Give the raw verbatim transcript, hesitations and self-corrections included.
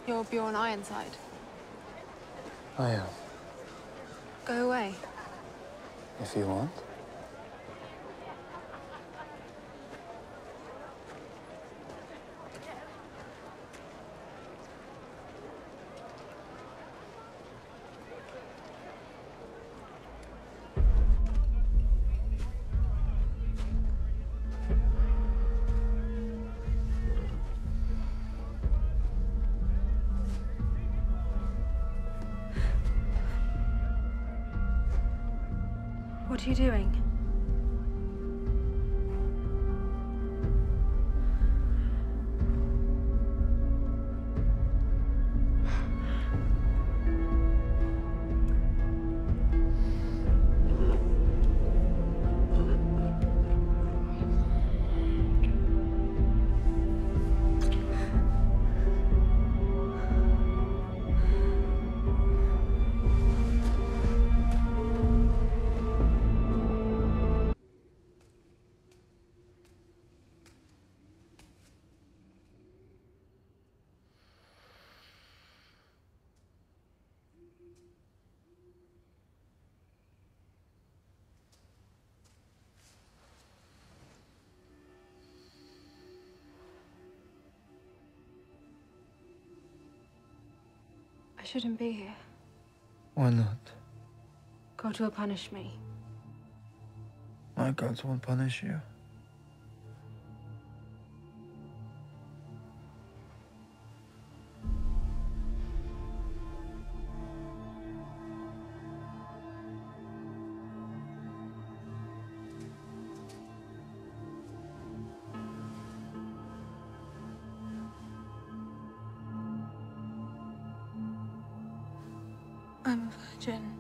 You're Bjorn Ironside. I am. Go away. If you want. What are you doing? I shouldn't be here. Why not? God will punish me. My gods won't punish you. I'm a virgin.